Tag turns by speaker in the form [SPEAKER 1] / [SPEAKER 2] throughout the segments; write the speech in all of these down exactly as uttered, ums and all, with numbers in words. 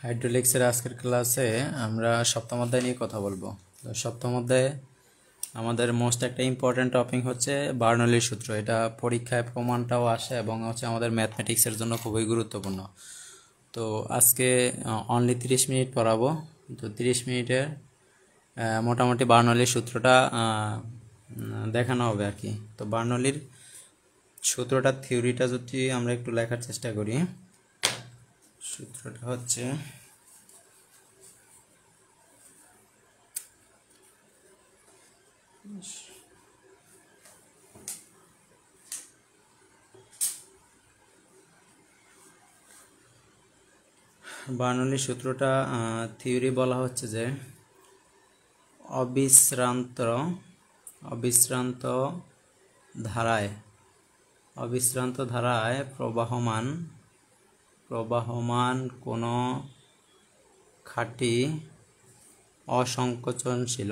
[SPEAKER 1] হাইড্রোলিক্সের আজকের ক্লাসে আমরা সপ্তম অধ্যায় নিয়ে কথা বলবো। তো সপ্তম অধ্যায়ে আমাদের মোস্ট একটা ইম্পর্টেন্ট টপিক হচ্ছে বার্নৌলির সূত্র। এটা পরীক্ষায় প্রমাণটাও আসে এবং হচ্ছে আমাদের ম্যাথমেটিক্সের জন্য খুবই গুরুত্বপূর্ণ। তো আজকে অনলি তিরিশ মিনিট পড়াবো। তো তিরিশ মিনিটে মোটামুটি বার্নৌলির সূত্রটা দেখানো হবে আর কি। তো বার্নৌলির সূত্রটার থিওরিটা যদি আমরা একটু লেখার চেষ্টা করি, সূত্রটা হচ্ছে বার্নৌলির সূত্রটা থিওরি বলা হচ্ছে যে অবিশ্রান্ত অবিশ্রান্ত ধারায় অবিশ্রান্ত ধারায় প্রবাহমান প্রবাহমান কোনো খাঁটি অসংকোচনশীল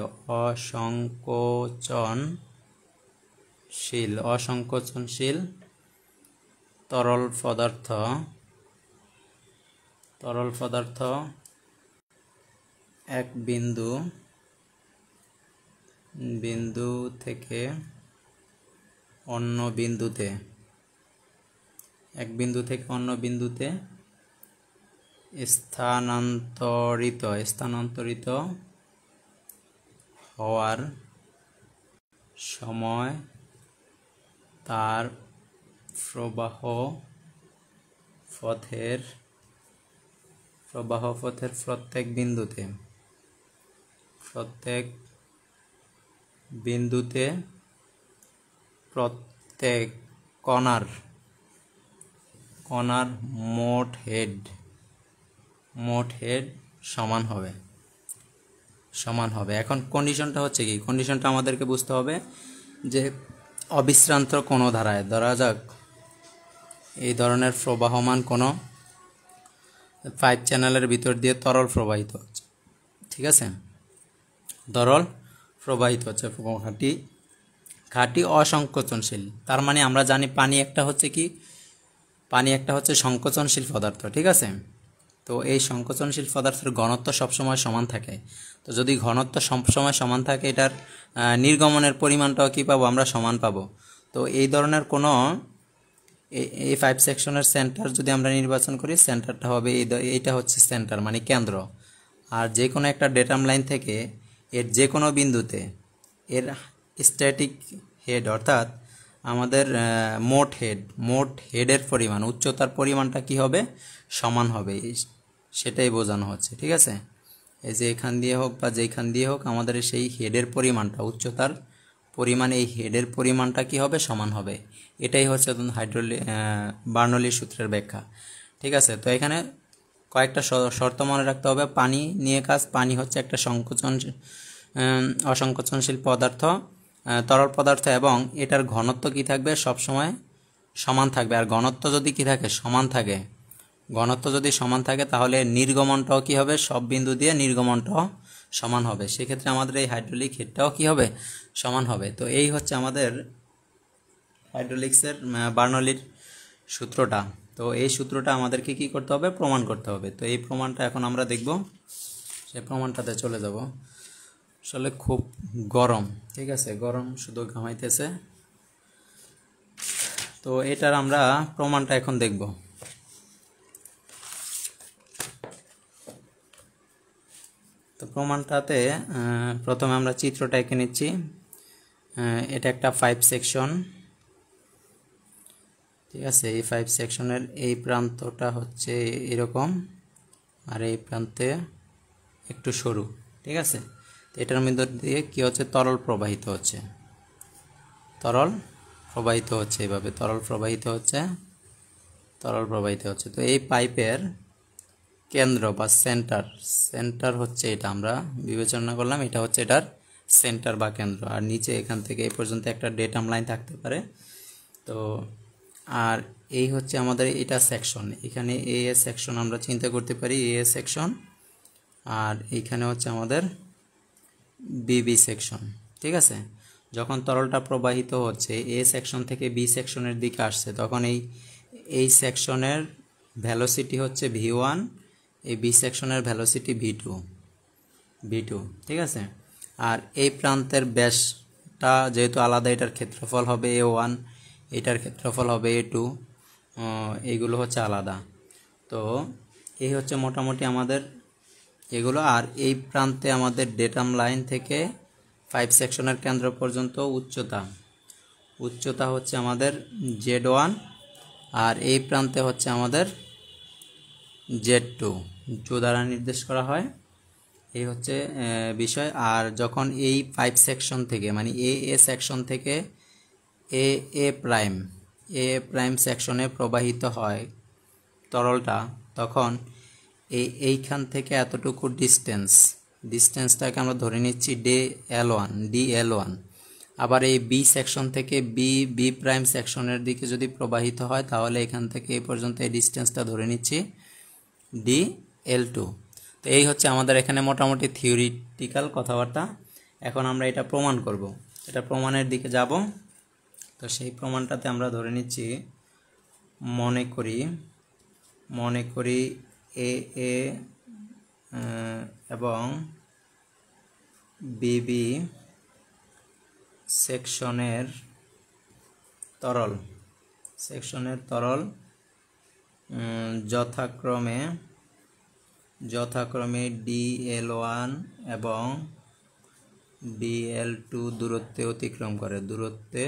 [SPEAKER 1] অসংকোচনশীল অসংকোচনশীল তরল পদার্থ তরল পদার্থ এক বিন্দু বিন্দু থেকে অন্য বিন্দুতে এক বিন্দু থেকে অন্য বিন্দুতে স্থানান্তরিত স্থানান্তরিত হওয়ার সময় তার প্রবাহ পথের প্রবাহ পথের প্রত্যেক বিন্দুতে প্রত্যেক বিন্দুতে প্রত্যেক কণার কণার মোট হেড মোট হেড সমান হবে সমান হবে এখন কন্ডিশনটা হচ্ছে কি, কন্ডিশনটা আমাদেরকে বুঝতে হবে যে অবিশ্রান্ত কোনো ধারায়, ধরা যাক এই ধরনের প্রবাহমান কোনো পাইপ চ্যানেলের ভিতর দিয়ে তরল প্রবাহিত হচ্ছে, ঠিক আছে, তরল প্রবাহিত হচ্ছে খাঁটি খাঁটি অসংকোচনশীল। তার মানে আমরা জানি পানি একটা হচ্ছে কি, পানি একটা হচ্ছে সংকোচনশীল পদার্থ, ঠিক আছে। তো এই সংকোচনশীল পদার্থের ঘনত্ব সবসময় সমান থাকে। তো যদি ঘনত্ব সবসময় সমান থাকে, এটার নির্গমনের পরিমাণটাও কী পাবো, আমরা সমান পাবো। তো এই ধরনের কোনো এই ফাইভ সেকশনের সেন্টার যদি আমরা নির্বাচন করি, সেন্টারটা হবে এইটা হচ্ছে সেন্টার মানে কেন্দ্র। আর যে কোনো একটা ডেটাম লাইন থেকে এর যে কোনো বিন্দুতে এর স্ট্যাটিক হেড অর্থাৎ আমাদের মোট হেড মোট হেডের পরিমাণ উচ্চতার পরিমাণটা কি হবে, সমান হবে, সেটাই বোঝানো হচ্ছে, ঠিক আছে। এই যে এখান দিয়ে হোক বা যেখান দিয়ে হোক, আমাদের সেই হেডের পরিমাণটা উচ্চতার পরিমাণ এই হেডের পরিমাণটা কি হবে, সমান হবে। এটাই হচ্ছে হাইড্রোলি বার্নৌলির সূত্রের ব্যাখ্যা, ঠিক আছে। তো এখানে কয়েকটা শর্ত মনে রাখতে হবে। পানি নিয়ে কাজ, পানি হচ্ছে একটা সংকোচন অসংকোচনশীল পদার্থ, তরল পদার্থ, এবং এটার ঘনত্ব কি থাকবে, সব সময় সমান থাকবে। আর ঘনত্ব যদি কি থাকে, সমান থাকে, ঘনত্ব যদি সমান থাকে তাহলে নির্গমনটাও কি হবে, সব বিন্দু দিয়ে নির্গমনটাও সমান হবে। সেক্ষেত্রে আমাদের এই হাইড্রোলিক হেডটাও কি হবে, সমান হবে। তো এই হচ্ছে আমাদের হাইড্রোলিক্সের বার্নৌলির সূত্রটা। তো এই সূত্রটা আমাদেরকে কি করতে হবে, প্রমাণ করতে হবে। তো এই প্রমাণটা এখন আমরা দেখব, সেই প্রমাণটাতে চলে যাব। আসলে খুব গরম, ঠিক আছে, গরম শুধু ঘামাইতেছে। তো এটার আমরা প্রমাণটা এখন দেখব। তো প্রমাণটাতে প্রথমে আমরা চিত্রটা এঁকে নিচ্ছি। এটা একটা ফাইভ সেকশন, ঠিক আছে। এই ফাইভ সেকশনের এই প্রান্তটা হচ্ছে এরকম, আর এই প্রান্তে একটু সরু, ঠিক আছে। তো এটার মধ্যে দিয়ে কি হচ্ছে, তরল প্রবাহিত হচ্ছে তরল প্রবাহিত হচ্ছে এইভাবে তরল প্রবাহিত হচ্ছে তরল প্রবাহিত হচ্ছে তো এই পাইপের কেন্দ্র বা সেন্টার সেন্টার হচ্ছে এটা, আমরা বিবেচনা করলাম এটা হচ্ছে এটার সেন্টার বা কেন্দ্র। আর নিচে এখান থেকে এই পর্যন্ত একটা ডেটাম লাইন থাকতে পারে। তো আর এই হচ্ছে আমাদের এটা সেকশন, এখানে এ এ সেকশন আমরা চিন্তা করতে পারি, এ এ সেকশন, আর এইখানে হচ্ছে আমাদের বিবি সেকশন, ঠিক আছে। যখন তরলটা প্রবাহিত হচ্ছে এ সেকশন থেকে বি সেকশনের দিকে আসছে, তখন এই এই সেকশনের ভেলোসিটি হচ্ছে ভি ওয়ান এই বি সেকশনের velocity V two V two ঠিক আছে। আর এই প্রান্তের ব্যাসটা যেহেতু আলাদা, এটার ক্ষেত্রফল হবে এ ওয়ান, এটার ক্ষেত্রফল হবে এ টু, এইগুলো হচ্ছে আলাদা। তো এই হচ্ছে মোটামুটি আমাদের এগুলো। আর এই প্রান্তে আমাদের ডেটাম লাইন থেকে ফাইভ সেকশনের কেন্দ্র পর্যন্ত উচ্চতা উচ্চতা হচ্ছে আমাদের জেড ওয়ান, আর এই প্রান্তে হচ্ছে আমাদের জেড টু, টু দ্বারা নির্দেশ করা হয়। এই হচ্ছে বিষয়। আর যখন এই ফাইভ সেকশন থেকে মানে এ এ সেকশন থেকে এ এ প্রাইম এ প্রাইম সেকশনে প্রবাহিত হয় তরলটা, তখন এই এইখান থেকে এতটুকু ডিস্টেন্স ডিস্টেন্সটাকে আমরা ধরে নিচ্ছি D L one D L one. আবার এই বি সেকশন থেকে বি বি প্রাইম সেকশনের দিকে যদি প্রবাহিত হয়, তাহলে এখান থেকে এই পর্যন্ত এই ডিস্টেন্সটা ধরে নিচ্ছি ডি এল টু। তো এই হচ্ছে আমাদের এখানে মোটামুটি থিওরিটিক্যাল কথাবার্তা। এখন আমরা এটা প্রমাণ করব, এটা প্রমাণের দিকে যাব। তো সেই প্রমাণটাতে আমরা ধরে নিচ্ছি, মনে করি মনে করি এ এ এবং বিবি সেকশনের তরল সেকশনের তরল যথাক্রমে যথাক্রমে ডি এল ওয়ান এবং ডি এল টু দূরত্বে অতিক্রম করে দূরত্বে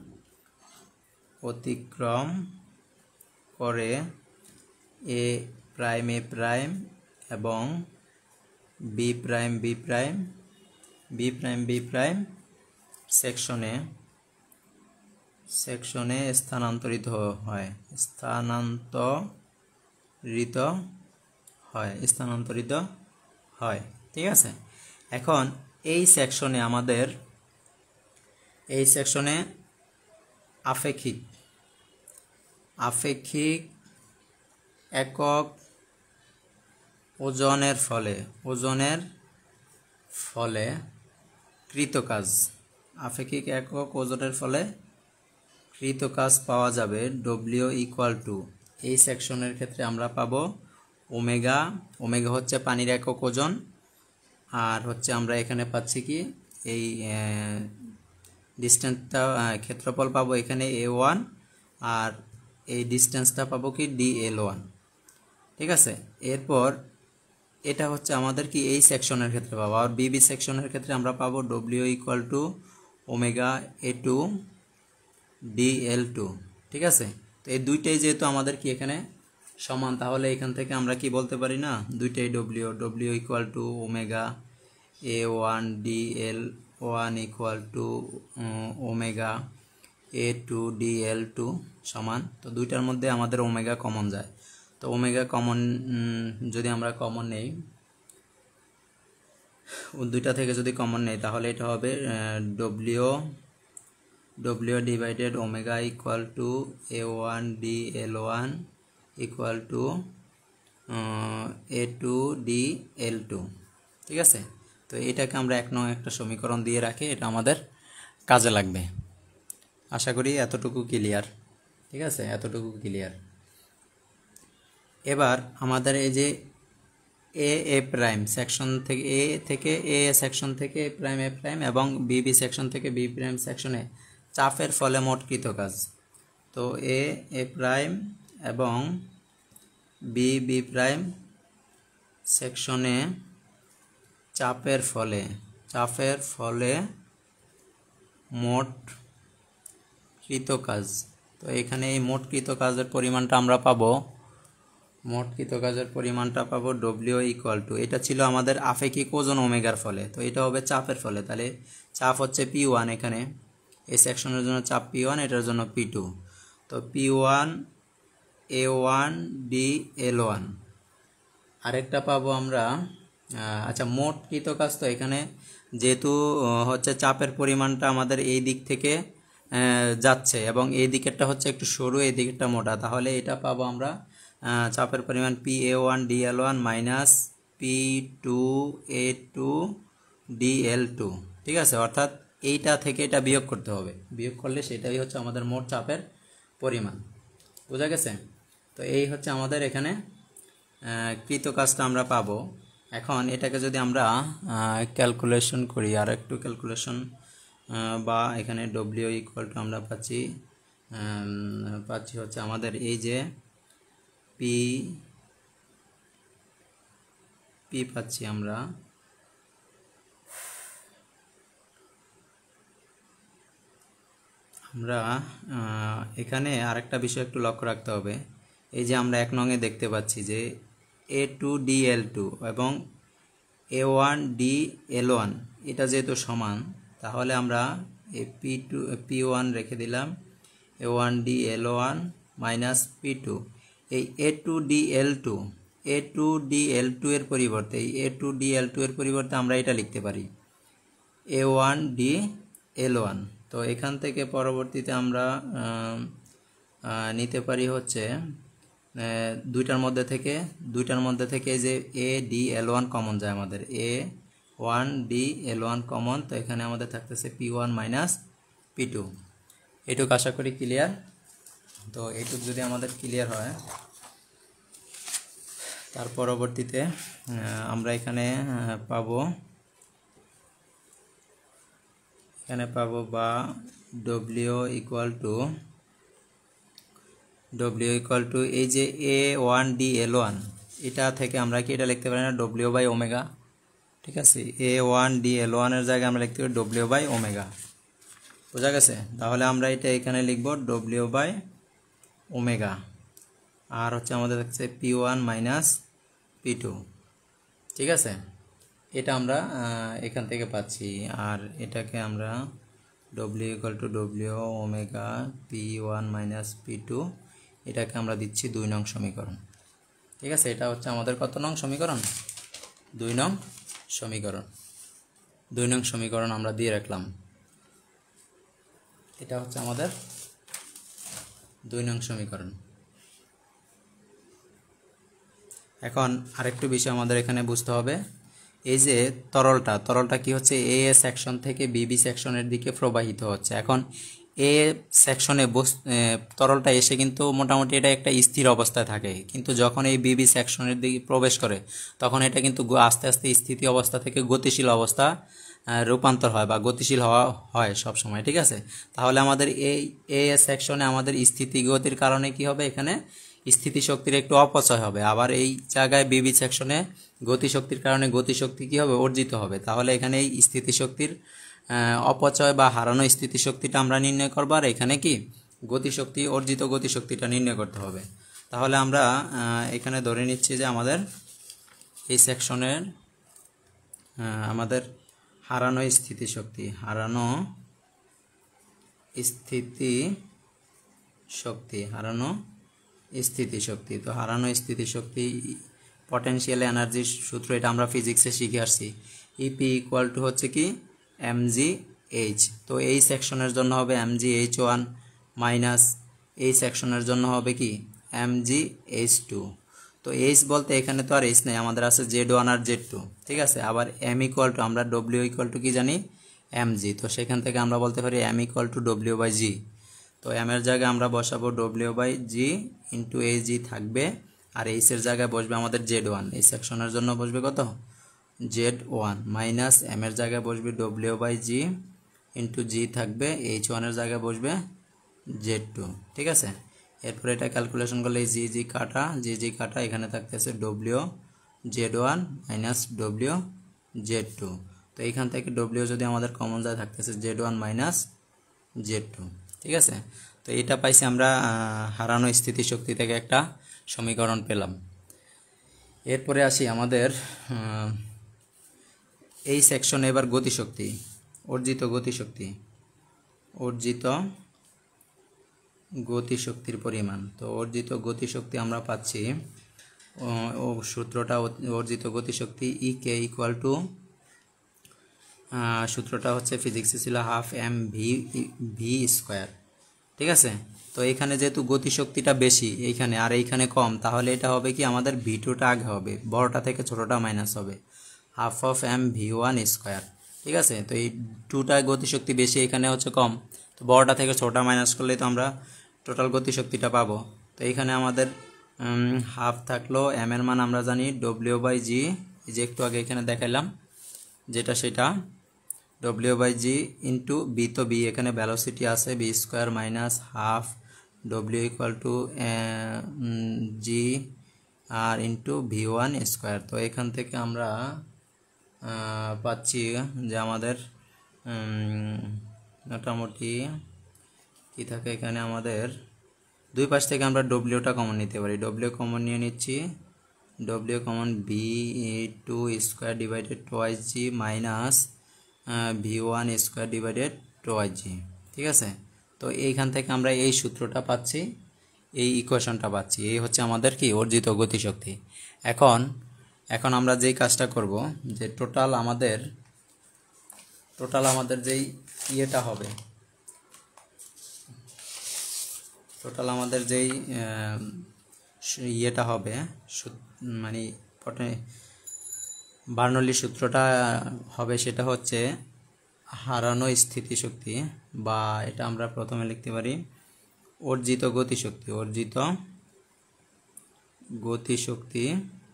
[SPEAKER 1] অতিক্রম করে এ প্রাইম এ প্রাইম এবং B prime B prime B prime B prime সেকশনে সেকশনে স্থানান্তরিত হয় স্থানান্তরিত হয় স্থানান্তরিত হয় ঠিক আছে। এখন এই সেকশনে আমাদের এই সেকশনে আপেক্ষিক আপেক্ষিক একক ওজনের ফলে ওজনের ফলে কৃত কাজ আপেক্ষিক একক ওজনের ফলে কৃত কাজ পাওয়া যাবে ডব্লিউ ইকুয়াল টু, এই সেকশনের ক্ষেত্রে আমরা পাবো ওমেগা। ওমেগা হচ্ছে পানির একক ওজন, আর হচ্ছে আমরা এখানে পাচ্ছি কি এই ডিস্টেন্সটা ক্ষেত্রফল পাবো এখানে এ ওয়ান, আর এই ডিস্টেন্সটা পাবো কি ডি এল ওয়ান ঠিক আছে। এরপর এটা হচ্ছে আমাদের কি এই সেকশনের ক্ষেত্রে পাবো। আর বিবি সেকশনের ক্ষেত্রে আমরা পাবো W equal to omega A two D L two ঠিক আছে। তো এই দুইটাই যেহেতু আমাদের কি এখানে সমান, তাহলে এখান থেকে আমরা কি বলতে পারি না, দুইটাই W W equal to omega A one D L one equal to omega A two D L two সমান। তো দুইটার মধ্যে আমাদের ওমেগা কমন যায়, তো ওমেগা কমন যদি আমরা কমন নেই, দুইটা থেকে যদি কমন নেই, তাহলে এটা হবে W W divided omega equal to A one D L one equal to A two D L two ঠিক আছে। তো এটাকে আমরা এক নং একটা সমীকরণ দিয়ে রাখি, এটা আমাদের কাজে লাগবে। আশা করি এতটুকু ক্লিয়ার ঠিক আছে, এতটুকু ক্লিয়ার। এবার আমাদের এই যে এ এ প্রাইম সেকশন থেকে এ থেকে এ সেকশন থেকে এ প্রাইম এ প্রাইম এবং বি বি সেকশন থেকে বি প্রাইম সেকশনে চাপের ফলে মোট কৃত কাজ। তো এ এ প্রাইম এবং বি বি প্রাইম সেকশনে চাপের ফলে চাপের ফলে মোট কৃত কাজ। তো এখানে এই মোট কৃত কাজের পরিমাণটা আমরা পাবো মোট কৃত কাজের পরিমাণটা পাবো ডব্লিউ ইকুয়াল টু, এটা ছিল আমাদের আপেক্ষিক ওজন ওমেগার ফলে, তো এটা হবে চাপের ফলে। তাহলে চাপ হচ্ছে পি ওয়ান, এখানে এই সেকশনের জন্য চাপ পি ওয়ান, এটার জন্য পি টু। তো P one A one D L one. আরেকটা পাবো আমরা, আচ্ছা মোট কৃত কাজ, তো এখানে যেহেতু হচ্ছে চাপের পরিমাণটা আমাদের এই দিক থেকে যাচ্ছে এবং এই দিকেরটা হচ্ছে একটু সরু, এই দিকেরটা মোটা, তাহলে এটা পাবো আমরা চাপের পরিমাণ P A one D L one minus P two A two D L two ঠিক আছে। অর্থাৎ এইটা থেকে এটা বিয়োগ করতে হবে, বিয়োগ করলে সেটাই হচ্ছে আমাদের মোট চাপের পরিমাণ। বোঝা গেছে? তো এই হচ্ছে আমাদের এখানে কৃত কাজটা আমরা পাবো। এখন এটাকে যদি আমরা ক্যালকুলেশন করি, আর একটু ক্যালকুলেশন বা এখানে ডব্লিউ ইকুয়াল টু আমরা পাচ্ছি পাচ্ছি হচ্ছে আমাদের এই যে পি পি পাচ্ছি আমরা আমরা এখানে আরেকটা বিষয় একটু লক্ষ্য রাখতে হবে। এই যে আমরা এক নঙে দেখতে পাচ্ছি যে A two D L two এবং A one D L one এটা যেহেতু সমান, তাহলে আমরা A P two P one রেখে দিলাম, A one D L one minus P two. এই A two D L two A two D L two এর পরিবর্তে এই A two D L two এর পরিবর্তে আমরা এটা লিখতে পারি A one D L one. তো এখান থেকে পরবর্তীতে আমরা নিতে পারি হচ্ছে দুইটার মধ্যে থেকে দুইটার মধ্যে থেকে যে A D L one common যায়, আমাদের A one D L one common. তো এখানে আমাদের থাকতেছে P one minus P two. এটুকু আশা করি ক্লিয়ার। তো এইটুকু যদি আমাদের ক্লিয়ার হয়, তার পরবর্তীতে আমরা এখানে পাবো এখানে পাবো বা W equal to W equal to এই যে A one D L one এটা থেকে আমরা কি এটা লিখতে পারি না ডব্লিউ বাই ওমেগা। ঠিক আছে, এ ওয়ান ডি এল ওয়ানের জায়গায় আমরা লিখতে পারি ডব্লিউ বাই ওমেগা। বোঝা গেছে? তাহলে আমরা এটা এখানে লিখব ডব্লিউ বাই ওমেগা, আর হচ্ছে আমাদের থাকছে P one minus P two. ঠিক আছে, এটা আমরা এখান থেকে পাচ্ছি। আর এটাকে আমরা W equal to W omega P one minus P two, এটাকে আমরা দিচ্ছি দুই নং সমীকরণ। ঠিক আছে, এটা হচ্ছে আমাদের কত নং সমীকরণ? দুই নং সমীকরণ। দুই নং সমীকরণ আমরা দিয়ে রাখলাম। এটা হচ্ছে আমাদের দুই নং সমীকরণ। এখন আরেকটু বিষয় আমাদের এখানে বুঝতে হবে, এই যে তরলটা তরলটা কি হচ্ছে এ সেকশন থেকে বিবি সেকশনের দিকে প্রবাহিত হচ্ছে। এখন এ সেকশনে তরলটা এসে কিন্তু মোটামুটি এটা একটা স্থির অবস্থায় থাকে, কিন্তু যখন এই বিবি সেকশনের দিকে প্রবেশ করে তখন এটা কিন্তু আস্তে আস্তে স্থিতি অবস্থা থেকে গতিশীল অবস্থা রূপান্তর হয় বা গতিশীল হওয়া হয় সব সময়। ঠিক আছে, তাহলে আমাদের এই এ সেকশনে আমাদের স্থিতি গতির কারণে কি হবে, এখানে স্থিতিশক্তির একটু অপচয় হবে। আবার এই জায়গায় বিবি সেকশনে গতিশক্তির কারণে গতিশক্তি কি হবে, অর্জিত হবে। তাহলে এখানে এই স্থিতিশক্তির অপচয় বা হারানো স্থিতিশক্তিটা আমরা নির্ণয় করব, আর এখানে কি গতিশক্তি অর্জিত গতিশক্তিটা নির্ণয় করতে হবে। তাহলে আমরা এখানে ধরে নিচ্ছি যে আমাদের এই সেকশনের আমাদের হারানো স্থিতিশক্তি হারানো স্থিতি শক্তি হারানো স্থিতিশক্তি তো হারানো স্থিতিশক্তি পটেনশিয়াল এনার্জির সূত্র, এটা আমরা ফিজিক্সে শিখে আসছি। ইপি ইকুয়াল টু হচ্ছে কি এম জি এইচ। তো এই সেকশনের জন্য হবে M G H one minus এই সেকশনের জন্য হবে কি এম জি এইচ টু। তো এইচ বলতে এখানে তো আর এইচ নেই, আমাদের আছে জেড ওয়ান আর জেড টু। ঠিক আছে, আবার এম ইকুয়াল টু আমরা ডব্লিউ ইকুয়াল টু কি জানি এম জি। তো সেখান থেকে আমরা বলতে পারি M equal to W by G. তো এম এর জায়গায় আমরা বসাবো ডব্লিউ বাই জি ইন্টু এই জি থাকবে, আর এইচ এর জায়গায় বসবে আমাদের জেড ওয়ান। এই সেকশনের জন্য বসবে কত জেড ওয়ান মাইনাস এম এর জায়গায় বসবে W by G into G থাকবে, এইচ ওয়ানের জায়গায় বসবে জেড টু। ঠিক আছে, এরপরে এটা ক্যালকুলেশন করলে জি জি কাটা জি জি কাটা এখানে থাকতেছে W Z one minus W Z two. তো এইখান থেকে ডব্লিউ যদি আমাদের কমন যায় থাকতেছে Z one minus Z two. ঠিক আছে, তো এটা পাইছি আমরা হারানো স্থিতিশক্তি থেকে একটা সমীকরণ পেলাম। এরপরে আসি আমাদের এই সেকশনে এবার গতিশক্তি অর্জিত গতিশক্তি অর্জিত গতিশক্তির পরিমাণ। তো অর্জিত গতিশক্তি আমরা পাচ্ছি ও সূত্রটা অর্জিত গতিশক্তি ই কে ইকুয়াল টু সূত্রটা হচ্ছে ফিজিক্সে ছিল half M V V square. ঠিক আছে, তো এখানে যেহেতু গতিশক্তিটা বেশি এইখানে আর এইখানে কম, তাহলে এটা হবে কি আমাদের ভি টুটা আগে হবে, বড়টা থেকে ছোটোটা মাইনাস হবে, half of M V one square. ঠিক আছে, তো এই টুটা গতিশক্তি বেশি এখানে হচ্ছে কম, তো বড়টা থেকে ছোটোটা মাইনাস করলে তো আমরা টোটাল গতিশক্তিটা পাবো। তো এখানে আমাদের হাফ থাকলো এম এর মান আমরা জানি ডব্লিউ বাই জি, এই যে একটু আগে এখানে দেখাইলাম যেটা সেটা W by G into B, তো বি এখানে ভ্যালোসিটি আছে B square minus half W equal to G আর ইন্টু ভি ওয়ান স্কোয়ার। তো এখান থেকে আমরা পাচ্ছি যে আমাদের মোটামুটি কি থাকে এখানে আমাদের দুই পাশ থেকে আমরা ডব্লিউটা কমন নিতে পারি, ডব্লিউ কমন নিয়ে নিচ্ছি, W common B two square divided twice G minus V one square divided twice G, ঠিক আছে। তো এইখান থেকে আমরা এই সূত্রটা পাচ্ছি, এই ইকুয়েশনটা পাচ্ছি, এই হচ্ছে আমাদের কি অর্জিত গতিশক্তি। এখন এখন আমরা যেই কাজটা করব যে টোটাল আমাদের টোটাল আমাদের যেই ইয়েটা হবে টোটাল আমাদের যেই ইয়েটা হবে মানে বার্নৌলি সূত্রটা হবে সেটা হচ্ছে হারানো স্থিতিশক্তি, বা এটা আমরা প্রথমে লিখতে পারি অর্জিত গতিশক্তি, অর্জিত গতিশক্তি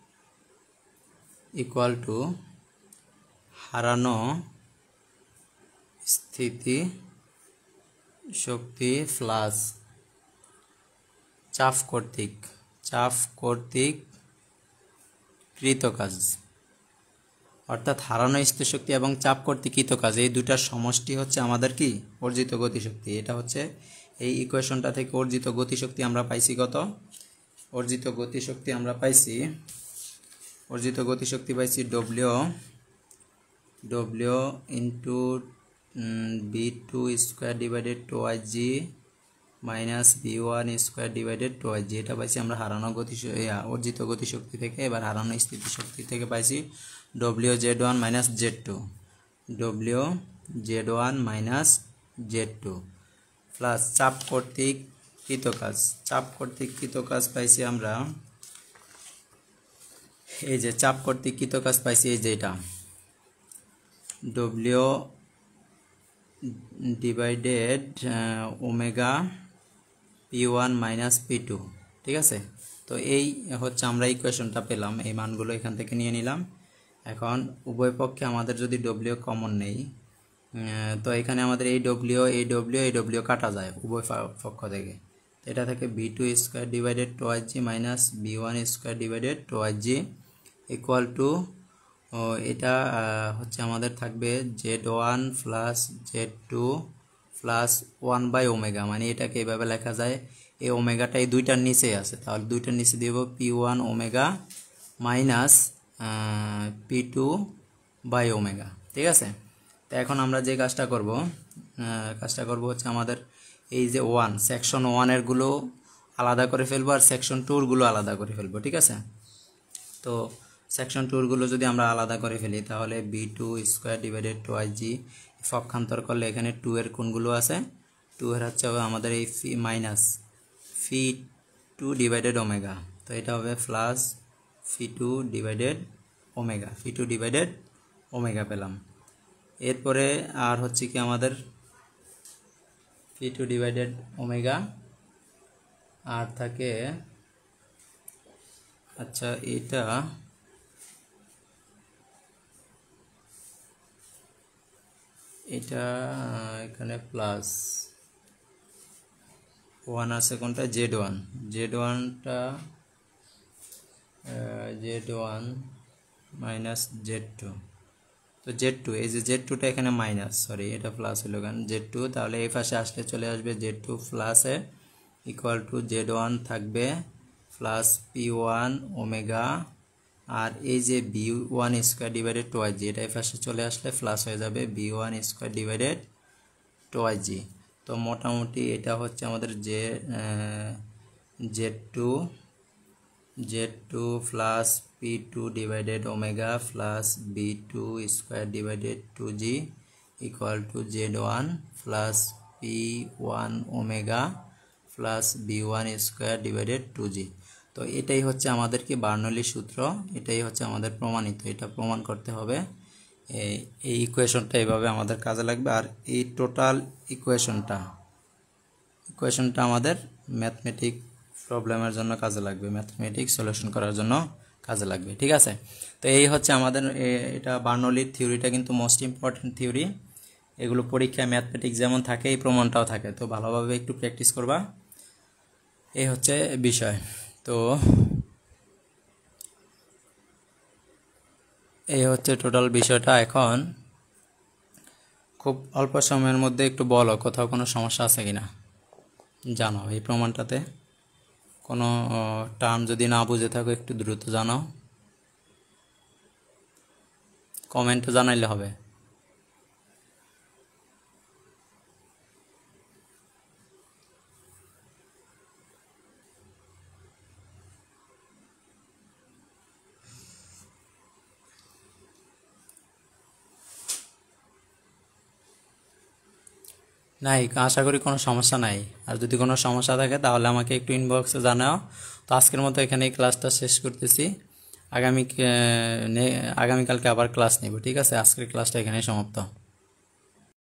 [SPEAKER 1] ইকুয়াল টু হারানো স্থিতি শক্তি প্লাস চাপ কর্তৃক চাপ কর্তৃক কৃত কাজ, অর্থাৎ হারানো স্থিতিশক্তি এবং চাপ কর্তৃক কৃত কাজ এই দুটার সমষ্টি হচ্ছে আমাদের কি অর্জিত গতিশক্তি। এটা হচ্ছে এই ইকুয়েশনটা থেকে অর্জিত গতিশক্তি আমরা পাইছি কত, অর্জিত গতিশক্তি আমরা পাইছি অর্জিত গতিশক্তি পাইছি W W into B two square divided twice G minus B one square divided twice G, এটা পাইছি আমরা হারানো গতি অর্জিত গতিশক্তি থেকে। এবার হারানো স্থিতিশক্তি থেকে পাইছি W Z one minus Z two, W Z one minus Z two plus চাপ কর্তৃক কৃত কাজ, চাপ কর্তৃক কৃত কাজ পাইছি আমরা এই যে চাপ কর্তৃক কৃত কাজ পাইছি এই যে এটা W divided omega P one minus P two, ঠিক আছে। তো এই হচ্ছে আমরা ইকুয়েশনটা পেলাম, এই মানগুলো এখান থেকে নিয়ে নিলাম। এখন উভয় পক্ষে আমাদের যদি ডব্লিউ কমন নেই, তো এখানে আমাদের এই ডব্লিউ এই ডব্লিউ এই ডব্লিউ কাটা যায় উভয় পক্ষ থেকে, এটা থেকে B two square divided twice G minus B one square divided twice G equal to এটা হচ্ছে আমাদের থাকবে Z one plus Z two plus one by omega, মানে এটাকে এইভাবে লেখা যায় এই ওমেগাটা এই দুইটার নিচে আছে, তাহলে দুইটার নিচে দিব P one omega minus P two by omega, ঠিক আছে। তো এখন আমরা যে কাজটা করব কাজটা করব হচ্ছে আমাদের এই যে ওয়ান সেকশন ওয়ানের গুলো আলাদা করে ফেলবো আর সেকশন টুর গুলো আলাদা করে ফেলবো, ঠিক আছে। তো সেকশন টুর গুলো যদি আমরা আলাদা করে ফেলি তাহলে B two square divided twice G পক্ষান্তর করলে এখানে টু এর কোনগুলো আছে, টু এর হচ্ছে আমাদের এই P minus P two divided omega, তো এটা হবে plus P two divided omega, P two divided omega পেলাম। এরপরে আর হচ্ছে কি আমাদের ফি টু ডিভাইডেড ওমেগা আর থাকে আচ্ছা এটা এটা এখানে প্লাস ওয়ান আছে কোনটা জেড ওয়ান, জেড ওয়ানটা Z one minus Z two, তো জেড টু এই যে জেড টুটা এখানে মাইনাস সরি এটা প্লাস হলো কেন জেড টু, তাহলে এই পাশে আসলে চলে আসবে জেড টু প্লাসে ইকুয়াল টু জেড ওয়ান থাকবে প্লাস পি ওয়ান ওমেগা আর এই যে B one square divided twice G, এটা এই পাশে চলে আসলে প্লাস হয়ে যাবে B one square divided twice G. তো মোটামুটি এটা হচ্ছে আমাদের যে Z two Z two plus P two divided omega plus B two square divided two G equal to Z one plus P one omega plus B one square divided two G. তো এটাই হচ্ছে আমাদের কি Bernoulli সূত্র, এটাই হচ্ছে আমাদের প্রমাণিত, এটা প্রমাণ করতে হবে। এই ইকুয়েশনটা এইভাবে আমাদের কাজে লাগবে, আর এই টোটাল ইকুয়েশনটা ইকুয়েশনটা আমাদের ম্যাথমেটিক প্রবলেমের জন্য কাজে লাগবে, ম্যাথমেটিক্স সলিউশন করার জন্য কাজে লাগবে। ঠিক আছে, তো এই হচ্ছে আমাদের এটা বার্নৌলির থিওরিটা কিন্তু মোস্ট ইম্পর্টেন্ট থিওরি। এগুলো পরীক্ষায় ম্যাথমেটিক্স যেমন থাকে এই প্রমাণটাও থাকে, তো ভালোভাবে একটু প্র্যাকটিস করবা, এই হচ্ছে বিষয়। তো এই হচ্ছে টোটাল বিষয়টা। এখন খুব অল্প সময়ের মধ্যে একটু বলো কোথাও কোনো সমস্যা আছে কিনা, জানাও। এই প্রমাণটাতে কোনো টার্ম যদি না বুঝে থাকো একটু দ্রুত জানাও, কমেন্টে জানাইলে হবে। নাই, আশা করি কোনো সমস্যা নাই। আর যদি কোনো সমস্যা থাকে তাহলে আমাকে একটু ইনবক্সে জানাও। তো আজকের মতো এখানে এই ক্লাসটা শেষ করতেছি, আগামী আগামীকালকে আবার ক্লাস নেব। ঠিক আছে, আজকের ক্লাসটা এখানেই সমাপ্ত।